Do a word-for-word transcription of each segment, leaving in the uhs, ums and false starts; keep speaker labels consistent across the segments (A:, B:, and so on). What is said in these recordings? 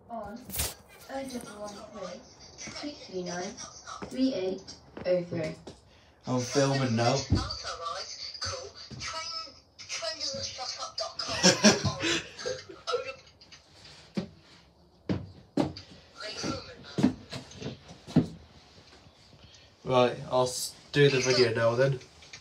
A: on oh double one three two three nine three eight oh three.
B: I'm filming now.
C: That's alright, cool. Train, train doesn't shut up dot com on Are you filming now?
B: Right, I'll s- do the video now then.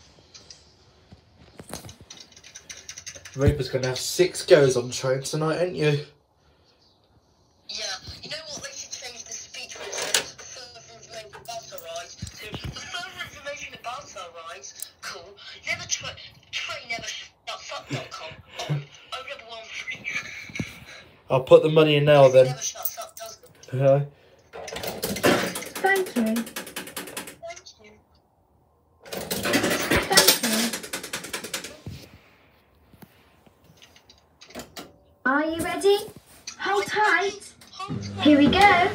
B: Ribud's gonna have six goes on train tonight, ain't you?
C: Yeah, you know what? They should change the speech when it says further information about our rides to for further information about our rides. Cool. Never tra train never shuts up dot com on oh double one three.
B: I'll put the money in now then.
C: Never shuts up, does it?
B: Uh,
A: Thank you.
C: Thank you.
A: Are you ready? Hold tight. Here we go.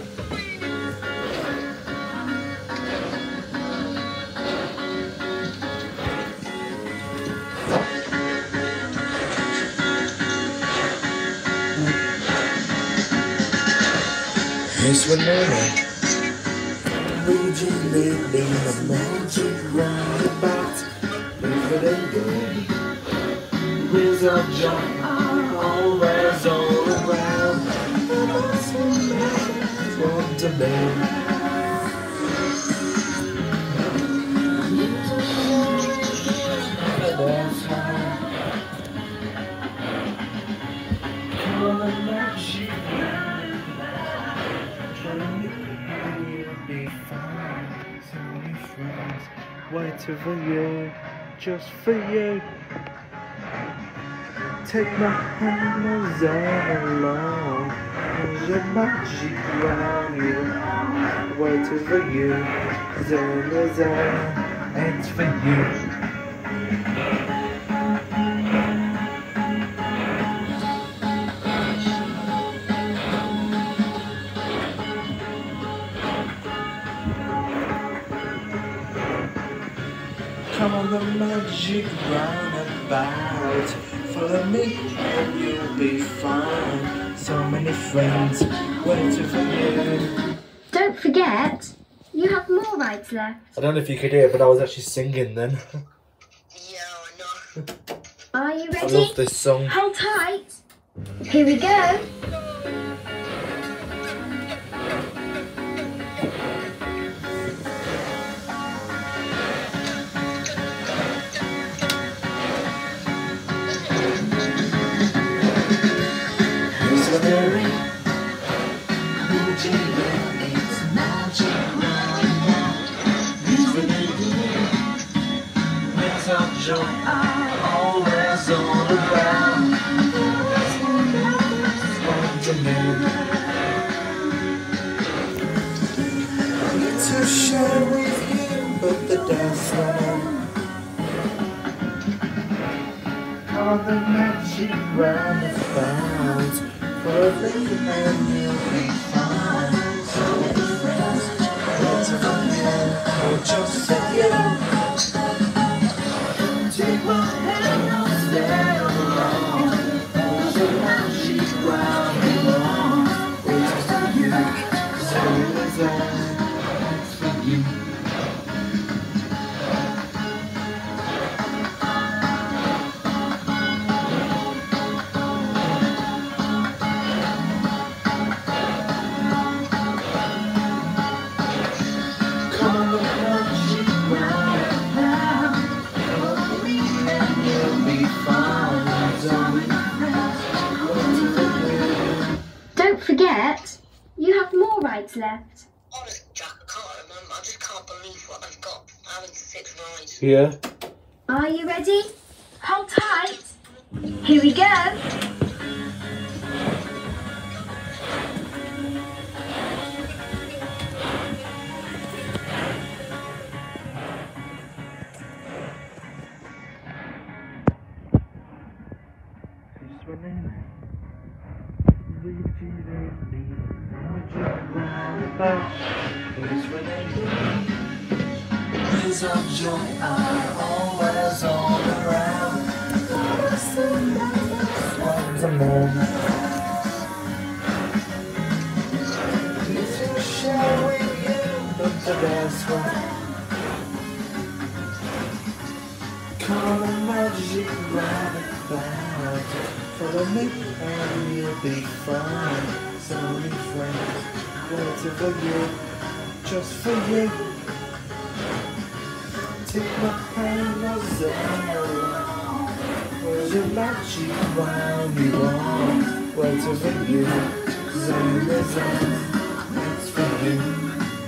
B: Here's when I read you lately the magic roundabout. Live and go. Wheels of joy are always all around. Want to be. That's how. All the magic you'll be fine. So many friends waiting for you, just for you. Take my hand and zone along. There's a magic round you, waiting for you. Zone to zone, it's for you. Come on the magic roundabout. Follow me and you'll be fine. So many friends waiting for you.
A: Don't forget, you have more rides left.
B: I don't know if you could hear it, but I was actually singing then.
C: Yeah, I know.
A: Are you
B: I
A: ready?
B: love this song.
A: Hold tight. Here we go.
B: Joy always all around. Want to need to share with you, but the dance run out. All the magic roundabout. For a thing and you'll be fine. So many friends waiting for you, or just for you. Take my hand, I'll stay along. There's a magic round and on. Waiting for you, so is I. It's for you. Come on, the magic round now.
A: Don't forget, you have more rides left.
C: Honest, Jack, I can't remember. I just can't believe what I've got. Having six rides.
B: Yeah.
A: Are you ready? Hold tight. Here we go.
B: Winds of joy are always all around. Once a more. the best one. Call a magic roundabout. Follow me and you'll be fine. So many friends waiting for you, just for you. Take my hand, Rosella. Where's your magic round you are? Waiting for you, Zone Zone. It's for you.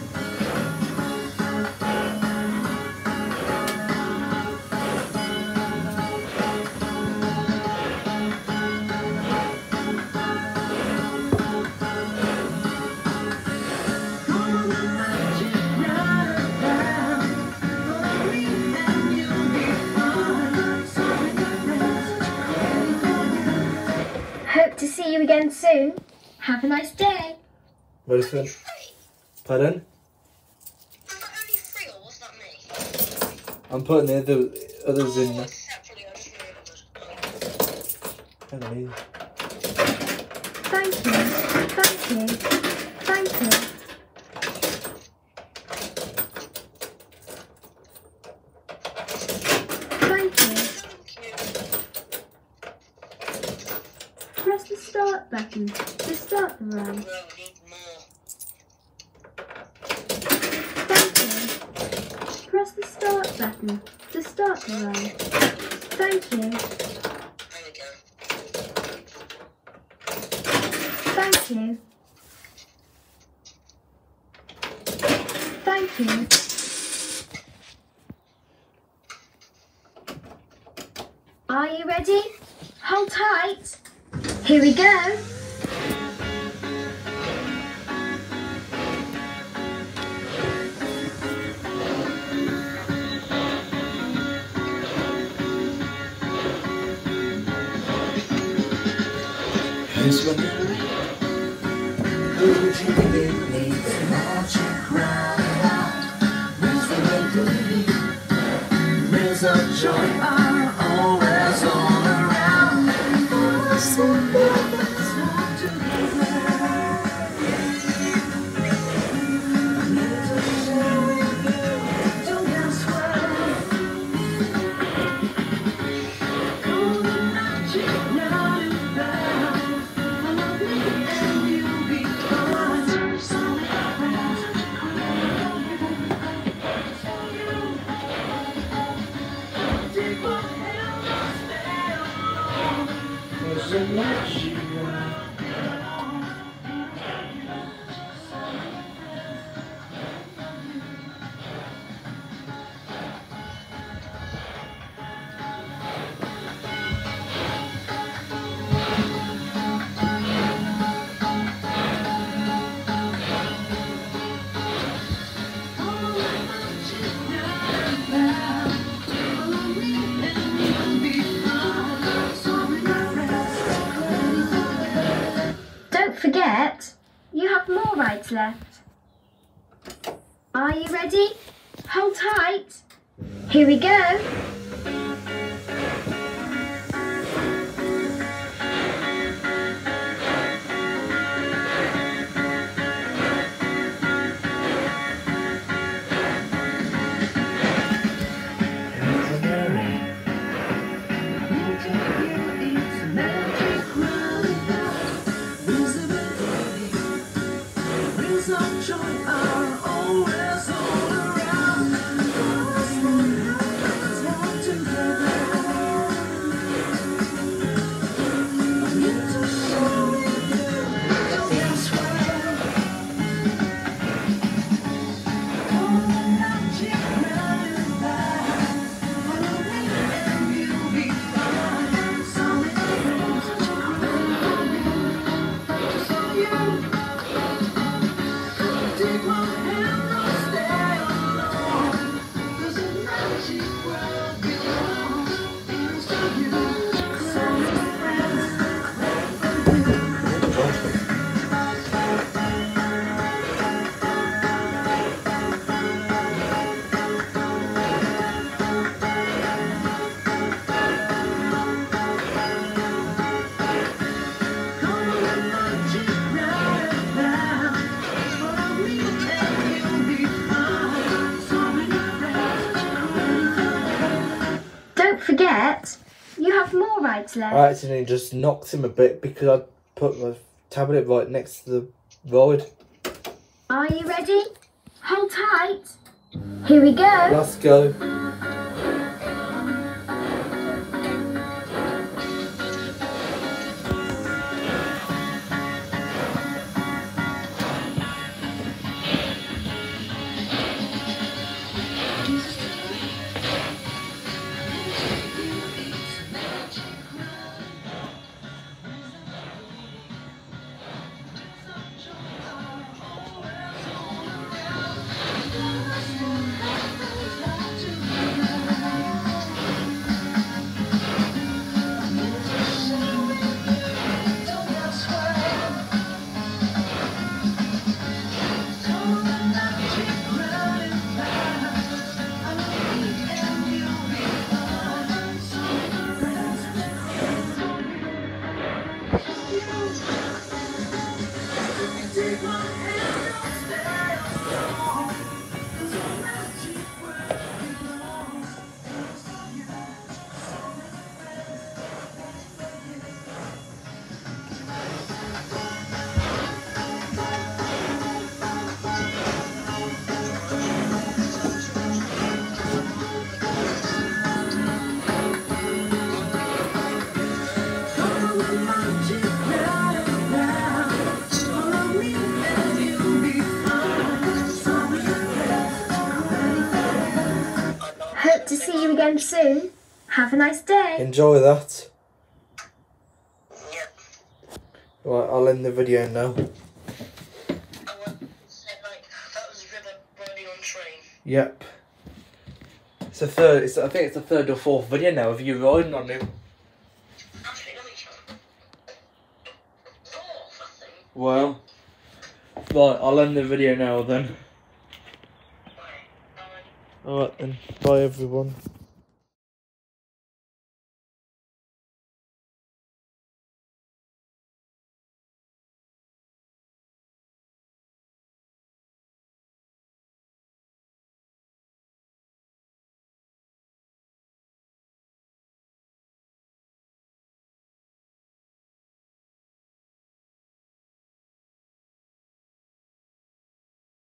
A: Hope to see you again soon. Have a nice day.
B: Wilson. Pardon?
C: Was that only three or was that me?
B: I'm putting the other, others in
C: Oh,
B: there.
C: separately, I just remembered.
B: Hello.
A: Thank you. Thank you. Thank you. Thank you. Press the start button to start the run.
C: Well, we need more.
A: Thank you. Press the start button to start the run. Thank you.
C: There we go.
A: Thank you. Thank you. Are you ready? Hold tight. Here we go.
B: Here's what who would you believe me? The magic round. Where's the melody? There's a joy are always all around. There's a magic round.
A: Don't forget, you have more rides left. Are you ready? Hold tight. Here we go.
B: Joy are always all around.
A: forget, you have more rides left.
B: I accidentally just knocked him a bit because I put my tablet right next to the ride.
A: Are you ready? Hold tight. Here we go.
B: Let's go.
A: Hope to see you again soon. Have a nice day.
B: Enjoy that.
C: Yep.
B: Right, I'll end the video now.
C: I want to say, like, that was Ribud riding on train.
B: Yep. It's a third. It's I think it's the third or fourth video now of you riding on him.
C: Actually, let me check. Fourth, I think.
B: Well, right. I'll end the video now then.
C: Right, bye.
B: Alright then. Bye everyone.